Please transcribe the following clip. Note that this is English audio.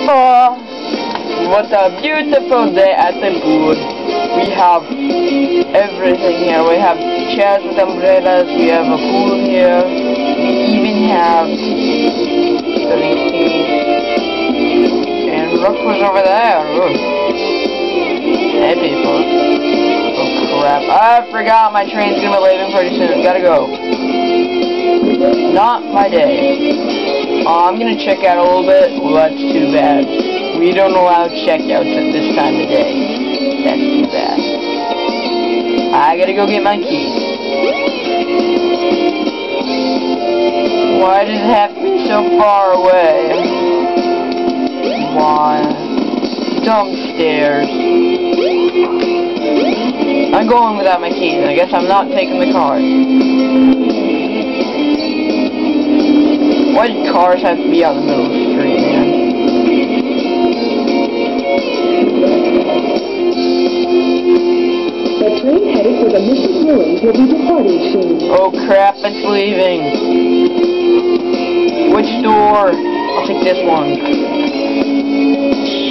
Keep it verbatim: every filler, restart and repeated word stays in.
Oh, what a beautiful day at the pool. We have everything here. We have chairs with umbrellas, we have a pool here, we even have drinking. And look who's over there. Ooh. Hey people. Oh crap. I forgot my train's gonna be leaving pretty soon. Gotta go. Not my day. Oh, I'm gonna check out a little bit. Well, that's too bad. We don't allow checkouts at this time of day. That's too bad. I gotta go get my keys. Why does it have to be so far away? Why? Dumb stairs. I'm going without my keys, and I guess I'm not taking the car. Why do cars have to be out in the middle of the street, man? The train headed for the missing ruins will be departing soon. Oh crap, it's leaving. Which door? I'll take this one.